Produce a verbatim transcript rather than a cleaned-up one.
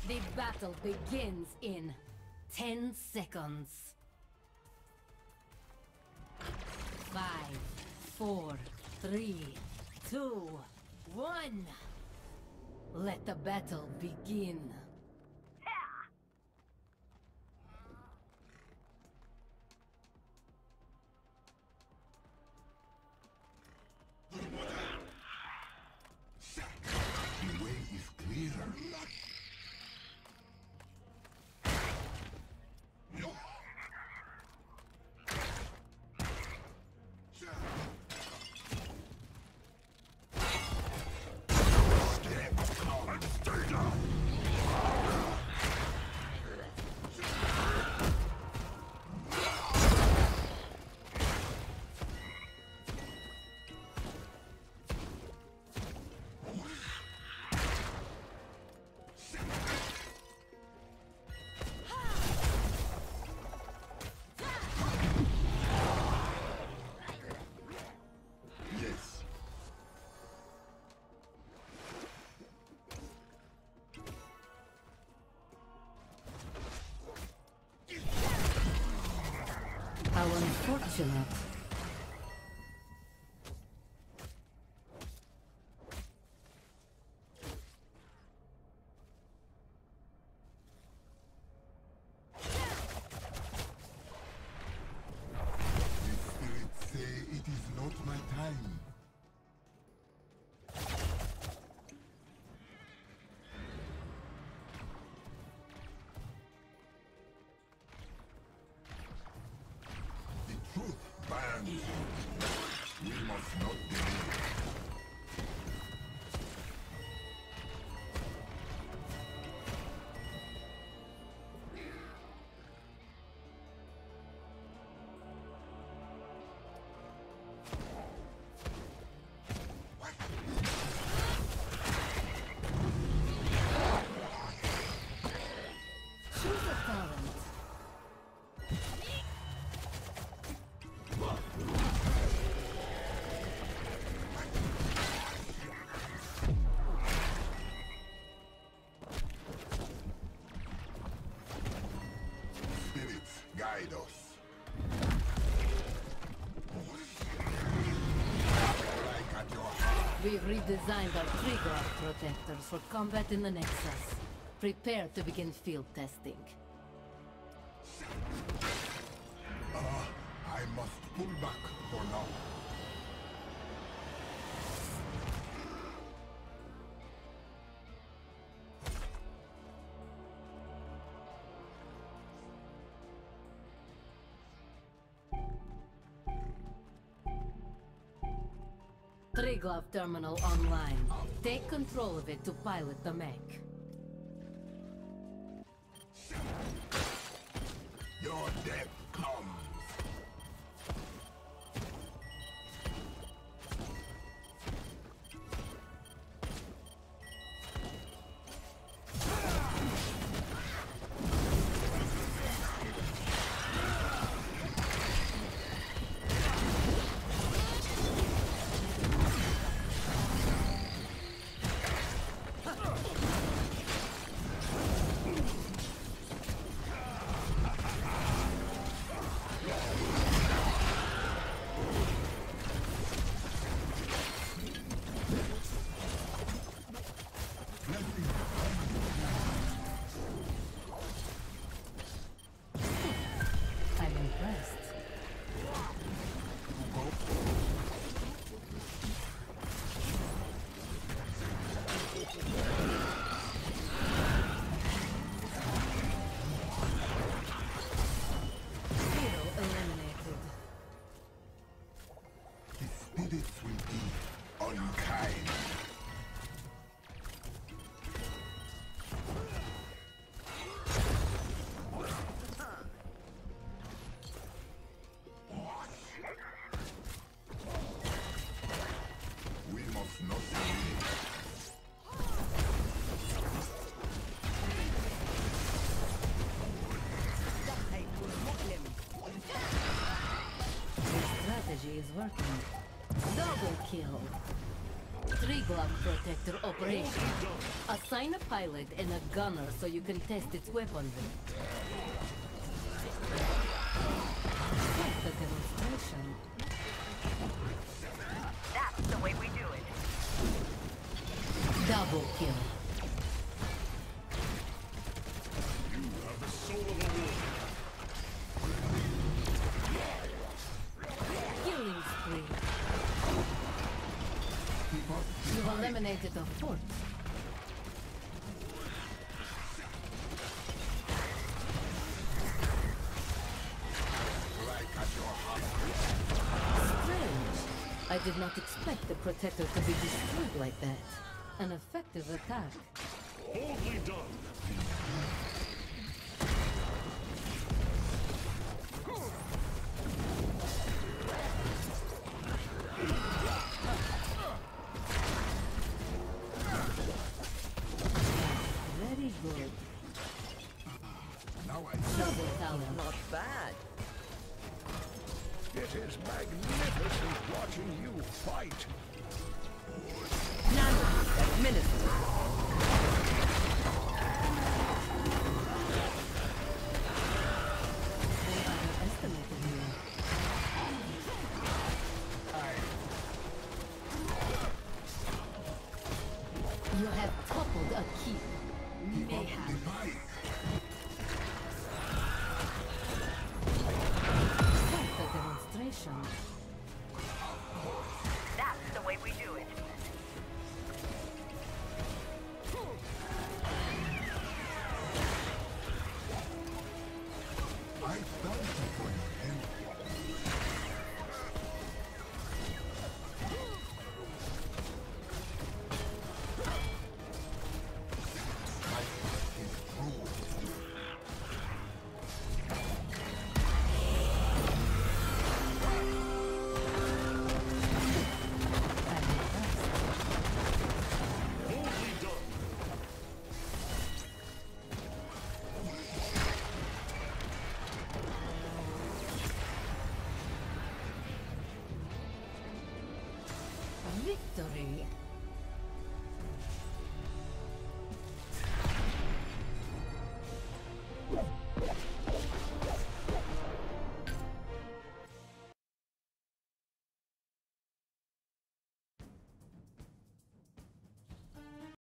The battle begins in ten seconds. Five, four, three, two, one. Let the battle begin. The way is clear. How unfortunate. The spirits say it is not my time. Truth burns. We must not delay. Choose a talent. Guide us. We've redesigned our trigger protectors for combat in the Nexus. Prepare to begin field testing. Uh, I must pull back for now. Triglove terminal online. Take control of it to pilot the mech. Your death comes. I'm impressed. Hero eliminated. The spirits will be unkind. We must not delay. Your strategy is working. Double kill. Three glove protector operation. Assign a pilot and a gunner so you can test its weaponry. Quite the demonstration. That's the way we do it. Double kill. You have the soul of a warrior. Killing spree. You've eliminated a fort. Like at your heart. Strange. I did not expect the protector to be destroyed like that. An effective attack. Boldly done. Very good. Now I Double talent. Not bad. It is magnificent watching you fight. Nano administered.